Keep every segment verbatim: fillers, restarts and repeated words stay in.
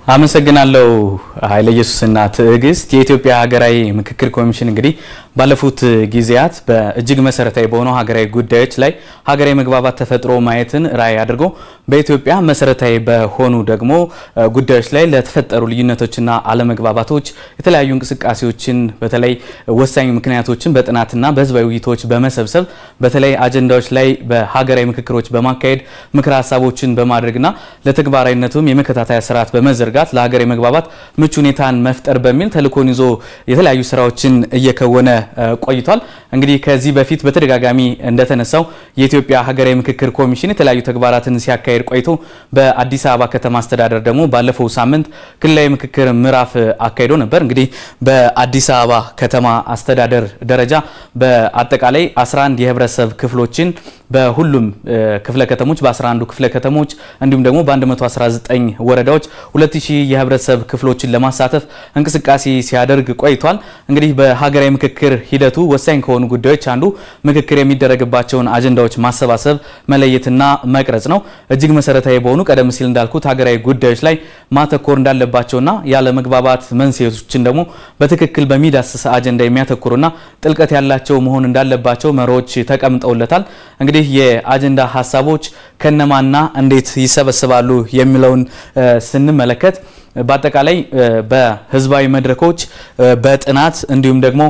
አመሰግናለሁ ኃይለ ኢየሱስና ትዕግስት የኢትዮጵያ ሀገራዊ ምክክር ኮሚሽን እንግዲህ ባለፉት ጊዜያት በእጅግ መሰረታዊ በሆኑ ሀገራዊ ጉዳዮች ላይ ሀገራዊ መግባባት ተፈጥሮ ማየትን ራዕይ አድርጎ በኢትዮጵያ መሰረታዊ በሆኑ ደግሞ ጉዳዮች ላይ ለተፈጠሩ ልዩነቶችና አለመግባባቶች የተለያዩ እንቅስቃሴዎችን በተለይ ወሳኝ ምክንያቶችን በጥናትና በህዝባዊ ውይይቶች በመሰብሰብ በተለይ አጀንዳዎች ላይ በሀገራዊ ምክክሮች በማካሄድ ምክር ሐሳቦችን በማድረግና ለተግባራዊነቱም የመከታተያ ስርዓት በመዘርጋት ለሀገራዊ መግባባት ምቹ ሁኔታን መፍጠር በሚል ተልእኮን ይዞ የተለያዩ ስራዎችን እየከወነ ቆይቷል። እንግዲህ ከዚህ በፊት በተደጋጋሚ እንደተነሳው የኢትዮጵያ ሀገራዊ ምክክር ኮሚሽን የተለያዩ ተግባራትን ሲያካሂድ ቆይቶ በአዲስ አበባ ከተማ አስተዳደር ደግሞ ባለፈው ሳምንት ክልላዊ ምክክር ምዕራፍ አካሂዶ ነበር። እንግዲህ በአዲስ አበባ ከተማ አስተዳደር ደረጃ በአጠቃላይ አስራ አንድ የህብረተሰብ ክፍሎችን በሁሉም ክፍለ ከተሞች በ11 ክፍለ ከተሞች እንዲሁም ደግሞ በ119 ወረዳዎች ሁለት ሺህ የህብረተሰብ ክፍሎችን ለማሳተፍ እንቅስቃሴ ሲያደርግ ቆይቷል። እንግዲህ በሀገራዊ ምክክር ሂደቱ ወሳኝ ከሆኑ ጉዳዮች አንዱ ምክክር የሚደረግባቸውን አጀንዳዎች ማሰባሰብ መለየትና መቅረጽ ነው። እጅግ መሰረታዊ በሆኑ ቀደም ሲል እንዳልኩት ሀገራዊ ጉዳዮች ላይ ማተኮር እንዳለባቸውና ያለ መግባባት መንስኤዎችን ደግሞ በትክክል በሚዳስስ አጀንዳ የሚያተኩሩና ጥልቀት ያላቸው መሆን እንዳለባቸው መሮች ተቀምጠውለታል። እንግዲህ የአጀንዳ ሐሳቦች ከነማና እንዴት ይሰበሰባሉ የሚለውን ስንመለከት በአጠቃላይ በህዝባዊ መድረኮች በጥናት እንዲሁም ደግሞ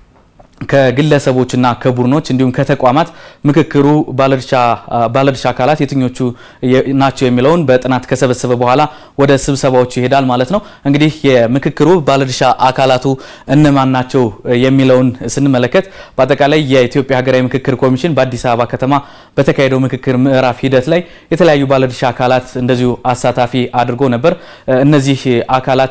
ከግለሰቦችና ከቡድኖች እንዲሁም ከተቋማት ምክክሩ ባለድርሻ ባለድርሻ አካላት የትኞቹ ናቸው የሚለውን በጥናት ከሰበሰበ በኋላ ወደ ስብሰባዎች ይሄዳል ማለት ነው። እንግዲህ የምክክሩ ባለድርሻ አካላቱ እነማን ናቸው የሚለውን ስንመለከት በአጠቃላይ የኢትዮጵያ ሀገራዊ ምክክር ኮሚሽን በአዲስ አበባ ከተማ በተካሄደው ምክክር ምዕራፍ ሂደት ላይ የተለያዩ ባለድርሻ አካላት እንደዚሁ አሳታፊ አድርጎ ነበር። እነዚህ አካላት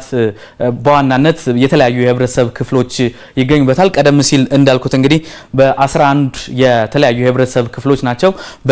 በዋናነት የተለያዩ የህብረተሰብ ክፍሎች ይገኙበታል። ቀደም ሲል እንዳልኩት እንግዲህ በ11 የተለያዩ የህብረተሰብ ክፍሎች ናቸው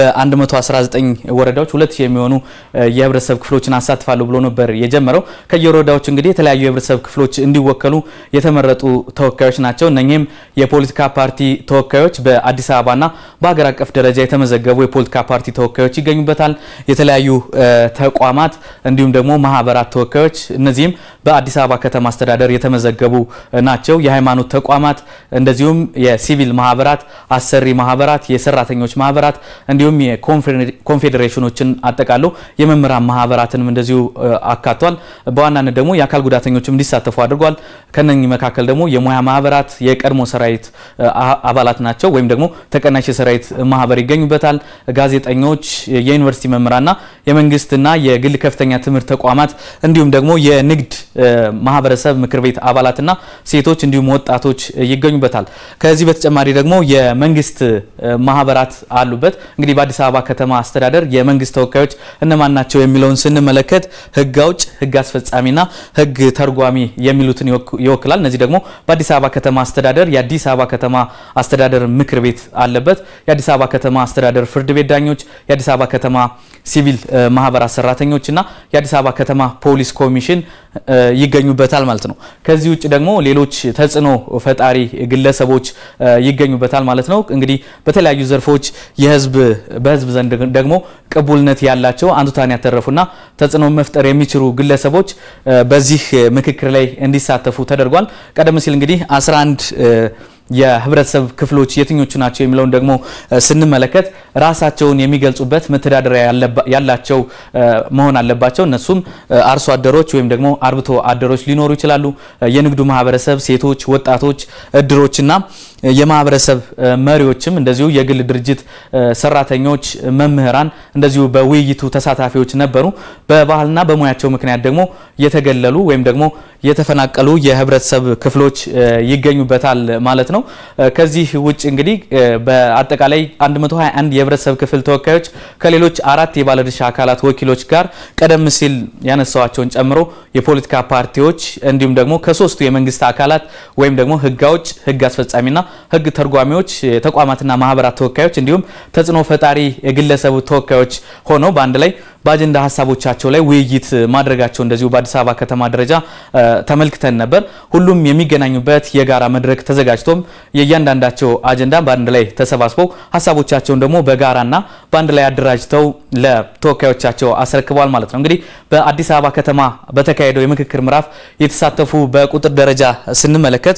በ119 ወረዳዎች ሁለት ሺህ የሚሆኑ የህብረተሰብ ክፍሎችን አሳትፋሉ ብሎ ነበር የጀመረው። ከየወረዳዎች እንግዲህ የተለያዩ የህብረተሰብ ክፍሎች እንዲወከሉ የተመረጡ ተወካዮች ናቸው። እነኚህም የፖለቲካ ፓርቲ ተወካዮች በአዲስ አበባና በአገር አቀፍ ደረጃ የተመዘገቡ የፖለቲካ ፓርቲ ተወካዮች ይገኙበታል። የተለያዩ ተቋማት እንዲሁም ደግሞ ማህበራት ተወካዮች እነዚህም በአዲስ አበባ ከተማ አስተዳደር የተመዘገቡ ናቸው። የሃይማኖት ተቋማት እንደዚሁም የሲቪል ማህበራት አሰሪ ማህበራት የሰራተኞች ማህበራት እንዲሁም የኮንፌዴሬሽኖችን አጠቃሎ የመምህራን ማህበራትንም እንደዚሁ አካቷል። በዋናነት ደግሞ የአካል ጉዳተኞችም እንዲሳተፉ አድርጓል። ከነኚህ መካከል ደግሞ የሙያ ማህበራት የቀድሞ ሰራዊት አባላት ናቸው ወይም ደግሞ ተቀናሽ የሰራዊት ማህበር ይገኙበታል። ጋዜጠኞች የዩኒቨርሲቲ መምህራንና የመንግስትና የግል ከፍተኛ ትምህርት ተቋማት እንዲሁም ደግሞ የንግድ ማህበረሰብ ምክር ቤት አባላትና ሴቶች እንዲሁም ወጣቶች ይገኙበታል። ከዚህ በተጨማሪ ደግሞ የመንግስት ማህበራት አሉበት። እንግዲህ በአዲስ አበባ ከተማ አስተዳደር የመንግስት ተወካዮች እነማን ናቸው የሚለውን ስንመለከት ህግ አውጭ፣ ህግ አስፈጻሚና ህግ ተርጓሚ የሚሉትን ይወክላል። እነዚህ ደግሞ በአዲስ አበባ ከተማ አስተዳደር የአዲስ አበባ ከተማ አስተዳደር ምክር ቤት አለበት። የአዲስ አበባ ከተማ አስተዳደር ፍርድ ቤት ዳኞች፣ የአዲስ አበባ ከተማ ሲቪል ማህበራት ሰራተኞችና የአዲስ አበባ ከተማ ፖሊስ ኮሚሽን ይገኙበታል ማለት ነው። ከዚህ ውጭ ደግሞ ሌሎች ተጽዕኖ ፈጣሪ ግለሰቦች ይገኙበታል ማለት ነው። እንግዲህ በተለያዩ ዘርፎች የህዝብ በህዝብ ዘንድ ደግሞ ቅቡልነት ያላቸው አንቱታን ያተረፉና ተጽዕኖ መፍጠር የሚችሉ ግለሰቦች በዚህ ምክክር ላይ እንዲሳተፉ ተደርጓል። ቀደም ሲል እንግዲህ አስራ አንድ የህብረተሰብ ክፍሎች የትኞቹ ናቸው የሚለውን ደግሞ ስንመለከት ራሳቸውን የሚገልጹበት መተዳደሪያ ያላቸው መሆን አለባቸው። እነሱም አርሶ አደሮች ወይም ደግሞ አርብቶ አደሮች ሊኖሩ ይችላሉ። የንግዱ ማህበረሰብ፣ ሴቶች፣ ወጣቶች፣ እድሮችና የማህበረሰብ መሪዎችም እንደዚሁ የግል ድርጅት ሰራተኞች፣ መምህራን እንደዚሁ በውይይቱ ተሳታፊዎች ነበሩ። በባህልና በሙያቸው ምክንያት ደግሞ የተገለሉ ወይም ደግሞ የተፈናቀሉ የህብረተሰብ ክፍሎች ይገኙበታል ማለት ነው። ከዚህ ውጭ እንግዲህ በአጠቃላይ መቶ ሃያ አንድ የህብረተሰብ ክፍል ተወካዮች ከሌሎች አራት የባለድርሻ አካላት ወኪሎች ጋር ቀደም ሲል ያነሳዋቸውን ጨምሮ የፖለቲካ ፓርቲዎች እንዲሁም ደግሞ ከሶስቱ የመንግስት አካላት ወይም ደግሞ ህግ አውጭ፣ ህግ አስፈጻሚና ህግ ተርጓሚዎች ተቋማትና ማህበራት ተወካዮች እንዲሁም ተጽዕኖ ፈጣሪ የግለሰቡ ተወካዮች ሆነው በአንድ ላይ በአጀንዳ ሐሳቦቻቸው ላይ ውይይት ማድረጋቸው እንደዚሁ በአዲስ አበባ ከተማ ደረጃ ተመልክተን ነበር። ሁሉም የሚገናኙበት የጋራ መድረክ ተዘጋጅቶም የእያንዳንዳቸው አጀንዳ በአንድ ላይ ተሰባስበው ሐሳቦቻቸውን ደግሞ በጋራና በአንድ ላይ አደራጅተው ለተወካዮቻቸው አስረክበዋል ማለት ነው። እንግዲህ በአዲስ አበባ ከተማ በተካሄደው የምክክር ምዕራፍ የተሳተፉ በቁጥር ደረጃ ስንመለከት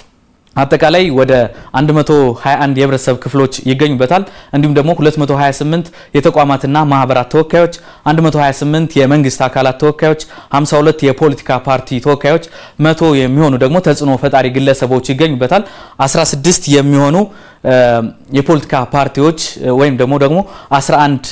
አጠቃላይ ወደ አንድ መቶ ሃያ አንድ የህብረተሰብ ክፍሎች ይገኙበታል። እንዲሁም ደግሞ ሁለት መቶ ሃያ ስምንት የተቋማትና ማህበራት ተወካዮች፣ አንድ መቶ ሃያ ስምንት የመንግስት አካላት ተወካዮች፣ ሃምሳ ሁለት የፖለቲካ ፓርቲ ተወካዮች፣ መቶ የሚሆኑ ደግሞ ተጽዕኖ ፈጣሪ ግለሰቦች ይገኙበታል። አስራ ስድስት የሚሆኑ የፖለቲካ ፓርቲዎች ወይም ደግሞ ደግሞ አስራ አንድ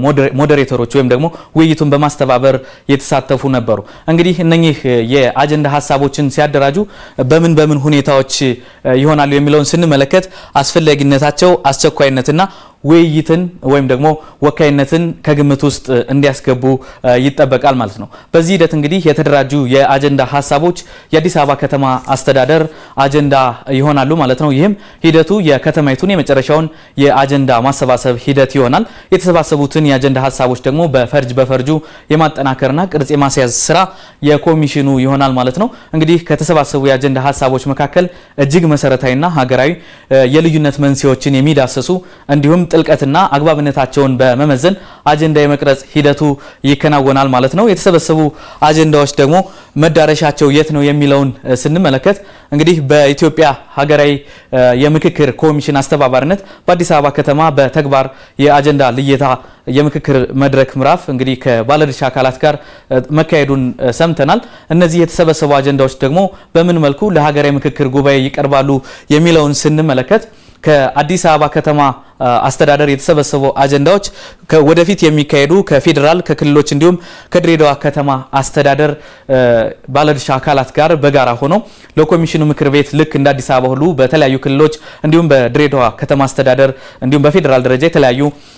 ሞዴሬተሮች ወይም ደግሞ ውይይቱን በማስተባበር የተሳተፉ ነበሩ። እንግዲህ እነኚህ የአጀንዳ ሐሳቦችን ሲያደራጁ በምን በምን ሁኔታዎች ይሆናሉ የሚለውን ስንመለከት አስፈላጊነታቸው አስቸኳይነትና ውይይትን ወይም ደግሞ ወካይነትን ከግምት ውስጥ እንዲያስገቡ ይጠበቃል ማለት ነው። በዚህ ሂደት እንግዲህ የተደራጁ የአጀንዳ ሐሳቦች የአዲስ አበባ ከተማ አስተዳደር አጀንዳ ይሆናሉ ማለት ነው። ይህም ሂደቱ የከተማይቱን የመጨረሻውን የአጀንዳ ማሰባሰብ ሂደት ይሆናል። የተሰባሰቡትን የአጀንዳ ሐሳቦች ደግሞ በፈርጅ በፈርጁ የማጠናከርና ቅርጽ የማስያዝ ስራ የኮሚሽኑ ይሆናል ማለት ነው። እንግዲህ ከተሰባሰቡ የአጀንዳ ሐሳቦች መካከል እጅግ መሰረታዊና ሀገራዊ የልዩነት መንስኤዎችን የሚዳሰሱ እንዲሁም ጥልቀትና አግባብነታቸውን በመመዘን አጀንዳ የመቅረጽ ሂደቱ ይከናወናል ማለት ነው። የተሰበሰቡ አጀንዳዎች ደግሞ መዳረሻቸው የት ነው የሚለውን ስንመለከት እንግዲህ በኢትዮጵያ ሀገራዊ የምክክር ኮሚሽን አስተባባሪነት በአዲስ አበባ ከተማ በተግባር የአጀንዳ ልየታ የምክክር መድረክ ምዕራፍ እንግዲህ ከባለድርሻ አካላት ጋር መካሄዱን ሰምተናል። እነዚህ የተሰበሰቡ አጀንዳዎች ደግሞ በምን መልኩ ለሀገራዊ ምክክር ጉባኤ ይቀርባሉ የሚለውን ስንመለከት ከአዲስ አበባ ከተማ አስተዳደር የተሰበሰቡ አጀንዳዎች ወደፊት የሚካሄዱ ከፌደራል ከክልሎች እንዲሁም ከድሬዳዋ ከተማ አስተዳደር ባለድርሻ አካላት ጋር በጋራ ሆነው ለኮሚሽኑ ምክር ቤት ልክ እንደ አዲስ አበባ ሁሉ በተለያዩ ክልሎች እንዲሁም በድሬዳዋ ከተማ አስተዳደር እንዲሁም በፌደራል ደረጃ የተለያዩ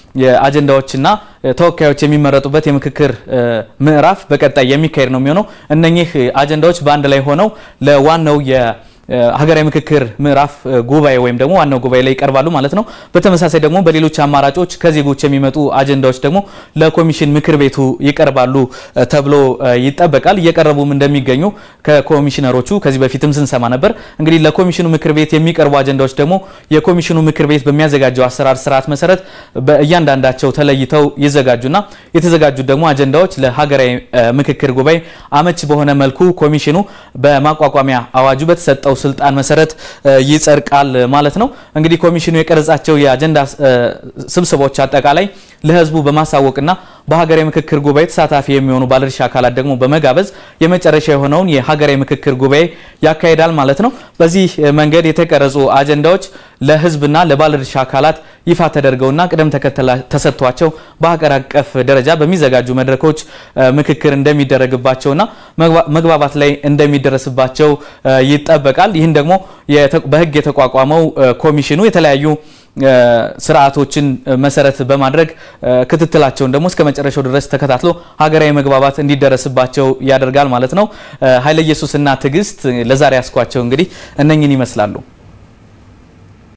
የአጀንዳዎችና ተወካዮች የሚመረጡበት የምክክር ምዕራፍ በቀጣይ የሚካሄድ ነው የሚሆነው። እነኚህ አጀንዳዎች በአንድ ላይ ሆነው ለዋናው የ ሀገራዊ ምክክር ምዕራፍ ጉባኤ ወይም ደግሞ ዋናው ጉባኤ ላይ ይቀርባሉ ማለት ነው። በተመሳሳይ ደግሞ በሌሎች አማራጮች ከዜጎች የሚመጡ አጀንዳዎች ደግሞ ለኮሚሽን ምክር ቤቱ ይቀርባሉ ተብሎ ይጠበቃል። እየቀረቡም እንደሚገኙ ከኮሚሽነሮቹ ከዚህ በፊትም ስንሰማ ነበር። እንግዲህ ለኮሚሽኑ ምክር ቤት የሚቀርቡ አጀንዳዎች ደግሞ የኮሚሽኑ ምክር ቤት በሚያዘጋጀው አሰራር ስርዓት መሰረት በእያንዳንዳቸው ተለይተው ይዘጋጁና የተዘጋጁት ደግሞ አጀንዳዎች ለሀገራዊ ምክክር ጉባኤ አመች በሆነ መልኩ ኮሚሽኑ በማቋቋሚያ አዋጁ በተሰጠው ስልጣን መሰረት ይጸድቃል ማለት ነው። እንግዲህ ኮሚሽኑ የቀረጻቸው የአጀንዳ ስብሰባዎች አጠቃላይ ለህዝቡ በማሳወቅና በሀገራዊ ምክክር ጉባኤ ተሳታፊ የሚሆኑ ባለድርሻ አካላት ደግሞ በመጋበዝ የመጨረሻ የሆነውን የሀገራዊ ምክክር ጉባኤ ያካሂዳል ማለት ነው። በዚህ መንገድ የተቀረጹ አጀንዳዎች ለህዝብና ለባለድርሻ አካላት ይፋ ተደርገውና ቅደም ተከተል ተሰጥቷቸው በሀገር አቀፍ ደረጃ በሚዘጋጁ መድረኮች ምክክር እንደሚደረግባቸውና መግባባት ላይ እንደሚደረስባቸው ይጠበቃል። ይህን ደግሞ በህግ የተቋቋመው ኮሚሽኑ የተለያዩ ስርዓቶችን መሰረት በማድረግ ክትትላቸውን ደግሞ እስከ መጨረሻው ድረስ ተከታትሎ ሀገራዊ መግባባት እንዲደረስባቸው ያደርጋል ማለት ነው። ኃይለ ኢየሱስና ትግስት ለዛሬ ያስኳቸው እንግዲህ እነኝን ይመስላሉ።